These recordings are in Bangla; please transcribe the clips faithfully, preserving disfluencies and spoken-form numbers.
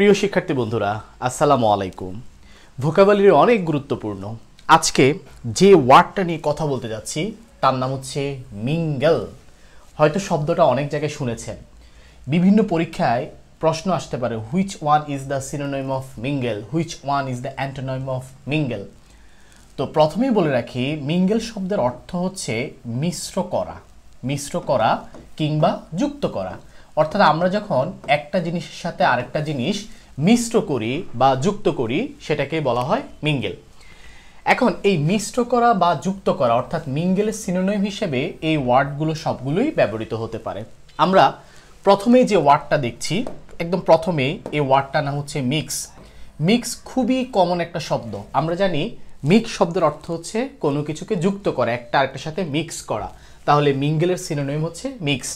প্রিয় শিক্ষার্থী বন্ধুরা আসসালামু আলাইকুম। ভোকাবুলারি অনেক গুরুত্বপূর্ণ। আজকে যে ওয়ার্ডটা নিয়ে কথা বলতে যাচ্ছি তার নাম হচ্ছে মিঙ্গল। হয়তো শব্দটা অনেক জায়গায় শুনেছেন। বিভিন্ন পরীক্ষায় প্রশ্ন আসতে পারে, which one is the synonym of mingle, which one is the antonym of mingle. তো প্রথমেই বলে রাখি, মিঙ্গল শব্দের অর্থ হচ্ছে মিশ্র করা, মিশ্র করা কিংবা যুক্ত করা। অর্থাৎ আমরা যখন একটা জিনিসের সাথে আরেকটা জিনিস মিশ্র করি বা যুক্ত করি সেটাকে বলা হয় মিঙ্গল। এখন এই মিশ্র করা বা যুক্ত করা অর্থাৎ মিঙ্গলের সিনোনিম হিসেবে এই ওয়ার্ডগুলো সবগুলোই ব্যবহৃত হতে পারে। আমরা প্রথমেই যে ওয়ার্ডটা দেখছি, একদম প্রথমেই এই ওয়ার্ডটার নাম হচ্ছে মিক্স। মিক্স খুবই কমন একটা শব্দ। আমরা জানি মিক্স শব্দের অর্থ হচ্ছে কোনো কিছুকে যুক্ত করা, একটা আরেকটার সাথে মিক্স করা। তাহলে মিঙ্গলের সিনোনিম হচ্ছে মিক্স।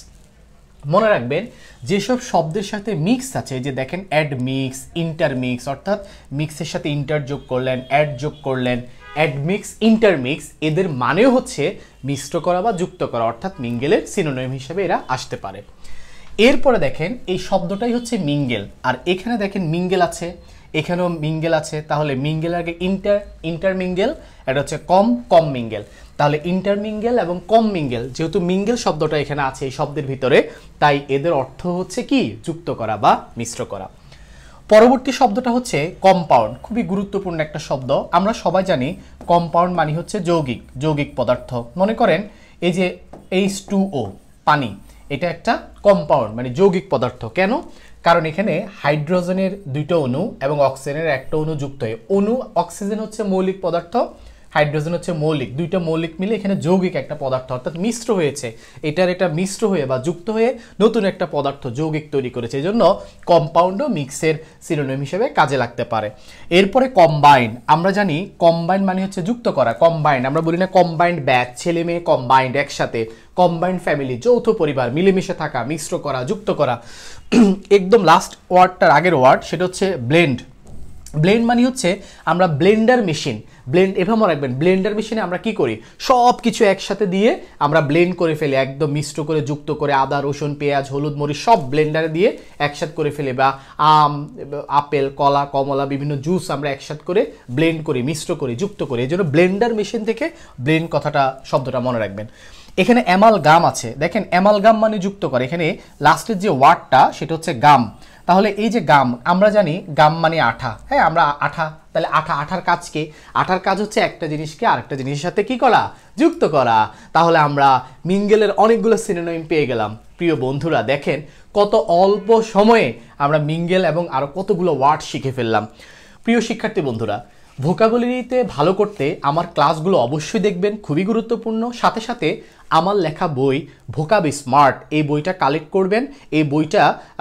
মনে রাখবেন যেসব শব্দের সাথে মিক্স আছে, যে দেখেন অ্যাড মিক্স, ইন্টার মিক্স, অর্থাৎ মিক্সের সাথে ইন্টার যোগ করলেন, অ্যাড যোগ করলেন, অ্যাড মিক্স, ইন্টার মিক্স, এদের মানেও হচ্ছে মিশ্র করা বা যুক্ত করা, অর্থাৎ মিঙ্গেলের সিনোনিম হিসেবে এরা আসতে পারে। এরপরে দেখেন এই শব্দটাই হচ্ছে মিঙ্গেল। আর এখানে দেখেন মিঙ্গেল আছে, এখানেও মিঙ্গেল আছে। তাহলে মিঙ্গেলের আগে ইন্টার, ইন্টার মিঙ্গেল, এটা হচ্ছে কম, কম মিঙ্গেল। তাহলে ইন্টার মিঙ্গেল এবং কম মিঙ্গেল, যেহেতু মিঙ্গেল শব্দটা এখানে আছে এই শব্দের ভিতরে, তাই এদের অর্থ হচ্ছে কি যুক্ত করা বা মিশ্র করা। পরবর্তী শব্দটা হচ্ছে কম্পাউন্ড। খুবই গুরুত্বপূর্ণ একটা শব্দ। আমরা সবাই জানি কম্পাউন্ড মানে হচ্ছে যৌগিক, যৌগিক পদার্থ। মনে করেন এই যে এইচ টু ও পানি, এটা একটা কম্পাউন্ড মানে যৌগিক পদার্থ। কেন? কারণ এখানে হাইড্রোজেনের দুইটা অণু এবং অক্সিজেনের একটা অণু যুক্ত হয়ে, অণু অক্সিজেন হচ্ছে মৌলিক পদার্থ, হাইড্রোজেন হচ্ছে মৌলিক, দুইটা মৌলিক মিলে এখানে যৌগিক একটা পদার্থ অর্থাৎ মিশ্র হয়েছে। এটার এটা মিশ্র হয়ে বা যুক্ত হয়ে নতুন একটা পদার্থ যৌগিক তৈরি করেছে। এই জন্য কম্পাউন্ডও মিক্সের সিনোনিম হিসেবে কাজে লাগতে পারে। এরপরে কম্বাইন। আমরা জানি কম্বাইন মানে হচ্ছে যুক্ত করা। কম্বাইন আমরা বলি না কম্বাইন্ড ব্যাচ, ছেলে মেয়ে কম্বাইন্ড একসাথে, কম্বাইন্ড ফ্যামিলি, যৌথ পরিবার, মিলেমিশে থাকা, মিশ্র করা, যুক্ত করা। একদম লাস্ট ওয়ার্ডটার আগের ওয়ার্ড সেটা হচ্ছে ব্লেন্ড। ব্লেন্ড মানে হচ্ছে আমরা ব্লেন্ডার মেশিন, ব্লেন্ড এভাবে রাখবেন, ব্লেন্ডার মেশিনে আমরা কি করি, সব কিছু একসাথে দিয়ে আমরা ব্লেন্ড করে ফেলি, একদম মিশ্র করে যুক্ত করে, আদা রসুন পেঁয়াজ হলুদ মরিচ সব ব্লেন্ডারে দিয়ে একসাথে করে ফেলি। বা আম, আপেল, কলা, কমলা, বিভিন্ন জুস আমরা একসাথে করে ব্লেন্ড করি, মিশ্র করি, যুক্ত করি। এই জন্য ব্লেন্ডার মেশিন থেকে ব্লেন্ড কথাটা, শব্দটা মনে রাখবেন। এখানে অ্যামালগাম আছে, দেখেন অ্যামালগাম মানে যুক্ত করে। এখানে লাস্টের যে ওয়ার্ডটা সেটা হচ্ছে গাম। তাহলে এই যে গাম, আমরা জানি গাম মানে আঠা, হ্যাঁ আমরা আঠা, তাহলে আঠা, আঠার কাজ কি? আঠার কাজ হচ্ছে একটা জিনিসকে আরেকটা জিনিসের সাথে কি করা, যুক্ত করা। তাহলে আমরা মিঙ্গেলের অনেকগুলো সিনোনিম পেয়ে গেলাম। প্রিয় বন্ধুরা দেখেন কত অল্প সময়ে আমরা মিঙ্গেল এবং আরও কতগুলো ওয়ার্ড শিখে ফেললাম। প্রিয় শিক্ষার্থী বন্ধুরা, ভোকাবুলারিতে ভালো করতে আমার ক্লাসগুলো অবশ্যই দেখবেন, খুবই গুরুত্বপূর্ণ। সাথে সাথে আমার লেখা বই ভোকাব স্মার্ট, এই বইটা কালেক্ট করবেন। এই বইটা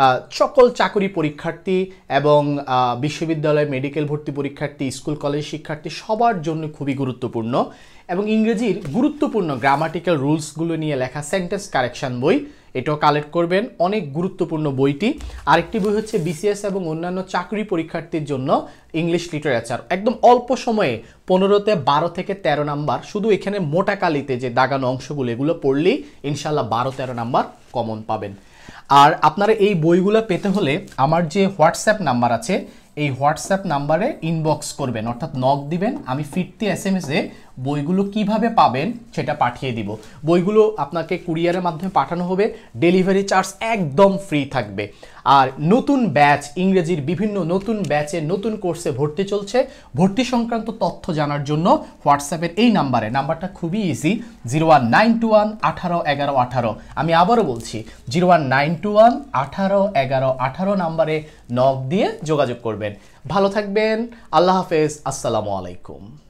সকল চাকরি পরীক্ষার্থী এবং বিশ্ববিদ্যালয় মেডিকেল ভর্তি পরীক্ষার্থী, স্কুল কলেজ শিক্ষার্থী সবার জন্য খুবই গুরুত্বপূর্ণ। এবং ইংরেজির গুরুত্বপূর্ণ গ্রামাটিক্যাল রুলসগুলো নিয়ে লেখা সেন্টেন্স কারেকশন বই, এটাও কালেক্ট করবেন। অনেক গুরুত্বপূর্ণ বইটি। আরেকটি বই হচ্ছে বিসিএস এবং অন্যান্য চাকরি পরীক্ষার্থীর জন্য ইংলিশ লিটারেচার, একদম অল্প সময়ে পনেরোতে বারো থেকে তেরো নাম্বার, শুধু এখানে মোটা কালিতে যে দাগানো অংশগুলো এগুলো পড়লেই ইনশাল্লাহ বারো তেরো নাম্বার কমন পাবেন। আর আপনারা এই বইগুলো পেতে হলে আমার যে হোয়াটসঅ্যাপ নাম্বার আছে এই হোয়াটসঅ্যাপ নাম্বারে ইনবক্স করবেন, অর্থাৎ নক দিবেন। আমি ফিরতি এস এম এসে বইগুলো কিভাবে পাবেন সেটা পাঠিয়ে দিব। বইগুলো আপনাকে কুরিয়ারের মাধ্যমে পাঠানো হবে, ডেলিভারি চার্জ একদম ফ্রি থাকবে। আর নতুন ব্যাচ, ইংরেজির বিভিন্ন নতুন ব্যাচে নতুন কোর্সে ভর্তি চলছে। ভর্তি সংক্রান্ত তথ্য জানার জন্য হোয়াটসঅ্যাপের এই নাম্বারে, নাম্বারটা খুবই easy, zero one nine two one আঠারো এগারো আঠারো। আমি আবারও বলছি zero one nine two one আঠারো এগারো আঠারো নাম্বারে নক দিয়ে যোগাযোগ করবেন। ভালো থাকবেন, আল্লাহ হাফেজ, আসসালামু আলাইকুম।